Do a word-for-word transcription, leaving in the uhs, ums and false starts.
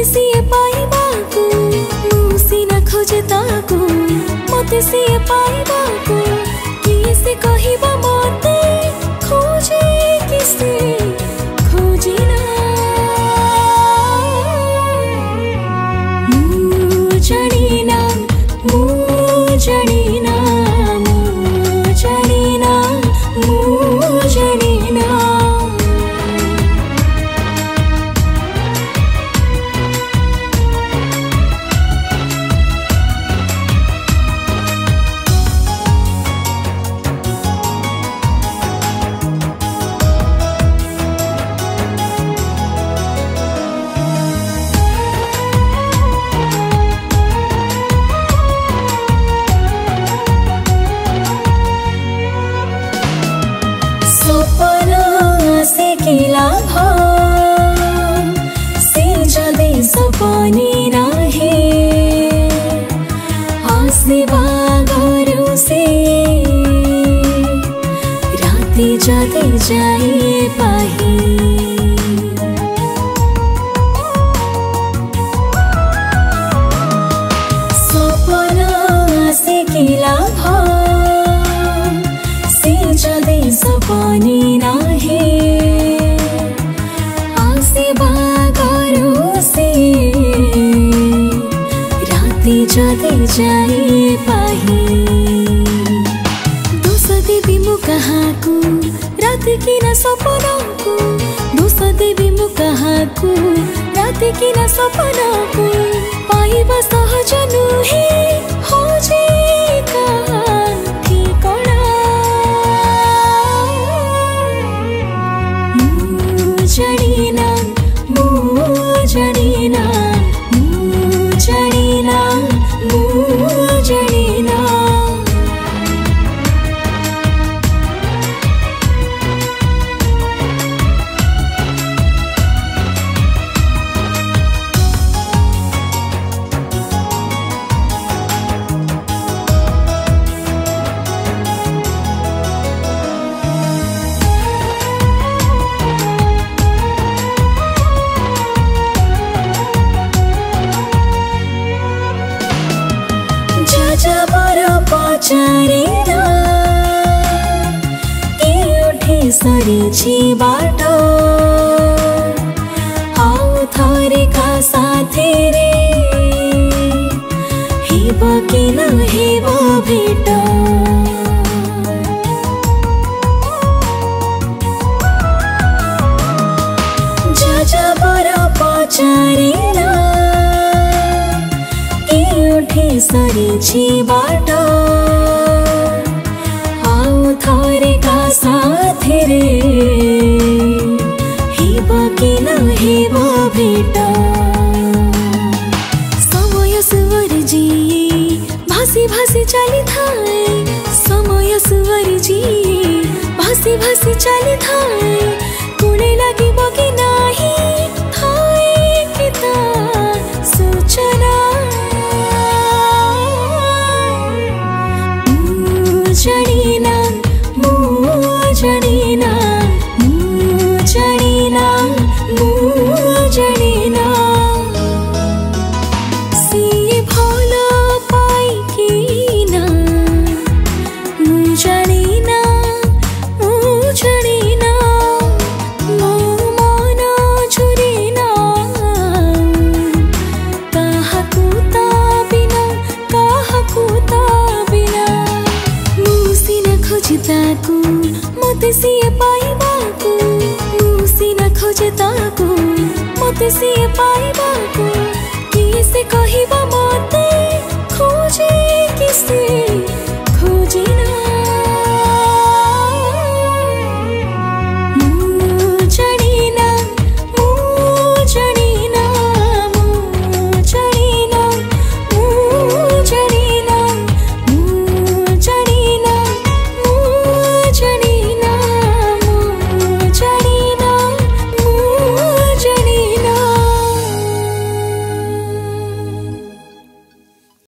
मते सिए पाइबाकू मु सिना खोजे ताकू मते सिए पाइबाकू किए से कहिबा मते खोजे किसे खोजी ना मु जानी ना मु जानी ना मु जानी ना मु जानी ना सपनी नाही आसवा घरों से राती जाते जाए पाही सपना से किला से जदे सपनी नाही आसवा घरों से जाते जाए पाही दोष देवी मु कहाकू रात की ना सपना को दोष देवी मु कहाकू रात की ना सपना को पाइबा सहज नुहे हो जे ठिकाना मु जानी ना मु जानी ना मु जानी ना मु जानी ना पचारे उठे सरी बाटो आउ थरे का साथे रे हेब कि न हेब भेट जजबर पचारे उठे सरी बाटो आउ थरे का साथे रे हेब कि न हेब भेट समय सुवर जी भासी भासी चली थाए समय सुवर जी भासी भासी चली थाए कुणे लगे कि नाही थाए किता सूचना जानी ना मु जानी ना मु जानी ना मु जानी ना सिए भलो पाई कि ना मु जानी ना मु जानी ना मो मन झुरी ना काहाकू ता बिना काहाकू ता बिना खोजताकू मते सिए पाइबाकू मु सिना खोजताकू मते सिए पाइबाकू किए से कहिबा